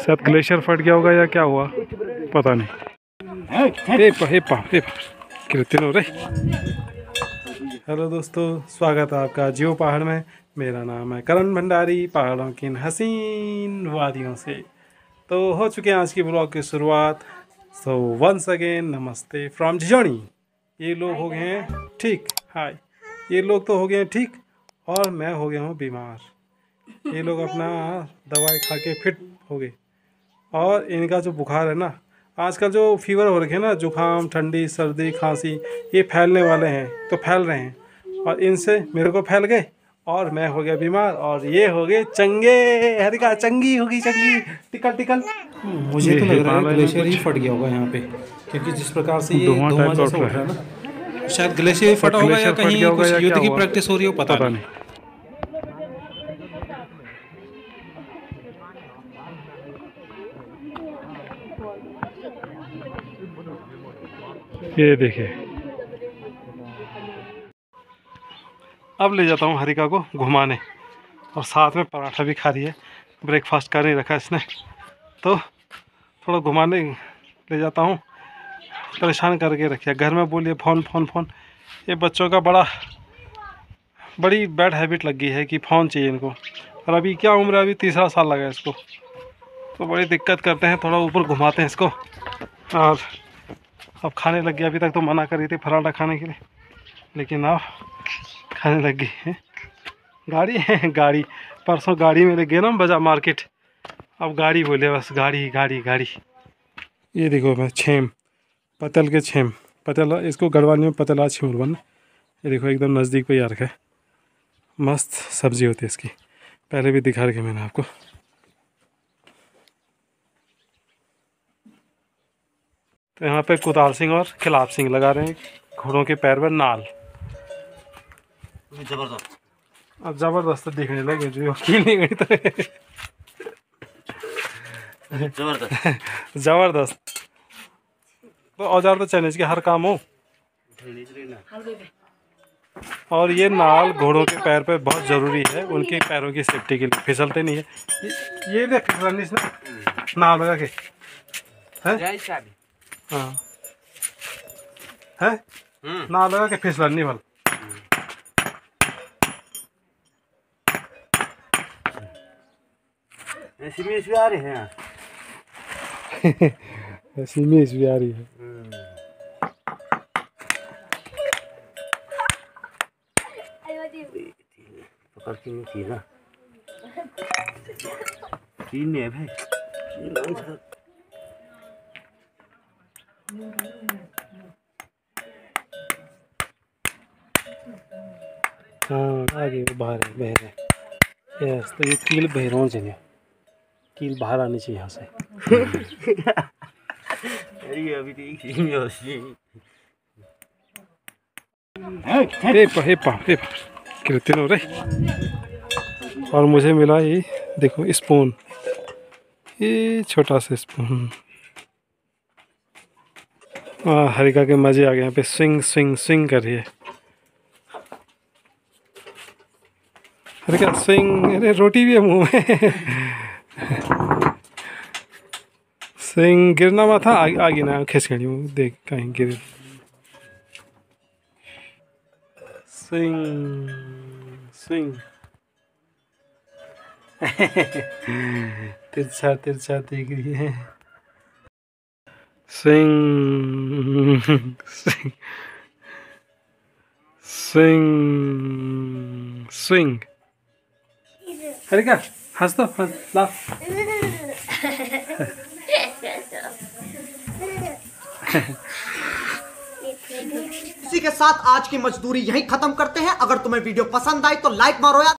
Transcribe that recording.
शायद ग्लेशियर फट गया होगा या क्या हुआ पता नहीं। गिरते हो रे। हेलो दोस्तों, स्वागत है आपका जियो पहाड़ में। मेरा नाम है करण भंडारी, पहाड़ों की इन हसीन वादियों से। तो हो चुके हैं आज की ब्लॉग की शुरुआत। सो वंस अगेन नमस्ते फ्रॉम झिझोनी। ये लोग हो गए हैं ठीक, हाय। ये लोग तो हो गए हैं ठीक और मैं हो गया हूँ बीमार। ये लोग अपना दवाई खा के फिट हो गए और इनका जो बुखार है ना, आजकल जो फीवर हो रखे हैं ना, जुकाम ठंडी सर्दी खांसी, ये फैलने वाले हैं तो फैल रहे हैं और इनसे मेरे को फैल गए और मैं हो गया बीमार और ये हो गए चंगे। हरिका चंगी होगी, चंगी टिकल टिकल। मुझे तो लग रहा है ग्लेशियर ही फट गया होगा यहाँ पे, क्योंकि जिस प्रकार से ये धुआं जैसा उठ रहा है ना, शायद ग्लेशियर फटा होगा या कहीं कुछ युद्ध की प्रैक्टिस हो रही हो, पता नहीं। ये देखिए, अब ले जाता हूँ हरिका को घुमाने और साथ में पराठा भी खा रही है। ब्रेकफास्ट कर नहीं रखा इसने, तो थोड़ा घुमाने ले जाता हूँ। परेशान करके रखिए घर में, बोलिए फ़ोन फ़ोन फ़ोन। ये बच्चों का बड़ी बैड हैबिट लग गई है कि फ़ोन चाहिए इनको। और अभी क्या उम्र है, अभी 3रा साल लगा है इसको, तो बड़ी दिक्कत करते हैं। थोड़ा ऊपर घुमाते हैं इसको। और अब खाने लग गया, अभी तक तो मना कर रही थी पराठा खाने के लिए, लेकिन अब खाने लग गई है। गाड़ी है, गाड़ी परसों गाड़ी में ले गए ना बाजार मार्केट, अब गाड़ी बोले बस, गाड़ी गाड़ी गाड़ी। ये देखो मैं छेम पतल के छेम पतल, इसको गढ़वाली में पतला छिमुरवन। ये देखो एकदम नज़दीक पे यार है, मस्त सब्जी होती है इसकी, पहले भी दिखा रखी मैंने आपको। तो यहाँ पे कुताल सिंह और खिलाफ सिंह लगा रहे हैं घोड़ों के पैर पर नाल। जबरदस्त, अब ज़बरदस्त दिखने लगे जो यकीन नहीं गई तो ज़बरदस्त। तो औजार तो चाइनीज के हर काम हो। और ये नाल घोड़ों के पैर पे बहुत ज़रूरी है, उनके पैरों की सेफ्टी के लिए, फिसलते नहीं है। ये देख नाल लगा के है, हाँ है नाल लगा के फिसलन नहीं भल। एसएमएस भी आ रहे हैं एसएमएस भी आ रही है। पकड़ के नहीं थी ना, तीन है भाई। हाँ आगे बाहर है, बह रहे। यस, तो ये कील बहरों से नहीं, कील बाहर आनी चाहिए यहाँ से। अरे अभी गिरते हो रे। और मुझे मिला ये देखो स्पून, ये छोटा सा स्पून। हरिका के मजे आ गए, यहाँ पे स्विंग स्विंग स्विंग कर रही है हरिका, स्विंग। अरे रोटी भी है मुंह में स्विंग। गिरना मत था, आगे ना खींच खड़ी हूँ, देख कहीं गिर। स्विंग स्विंग तिरछा तिरछा देख रही है। Swing swing swing swing. अरे क्या हंस दो, हंस ला। इसी के साथ आज की मजदूरी यहीं खत्म करते हैं। अगर तुम्हें वीडियो पसंद आई तो लाइक मारो यार।